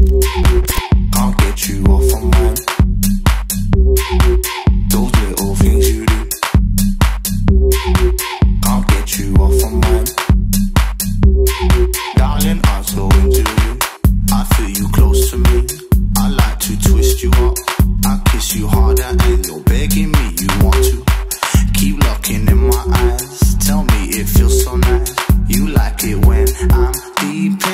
Can't get you off my mind. Those little things you do. Can't get you off my mind. Darling, I'm so into you. I feel you close to me. I like to twist you up. I kiss you harder and you're begging me you want to. Keep looking in my eyes. Tell me it feels so nice. You like it when I'm deep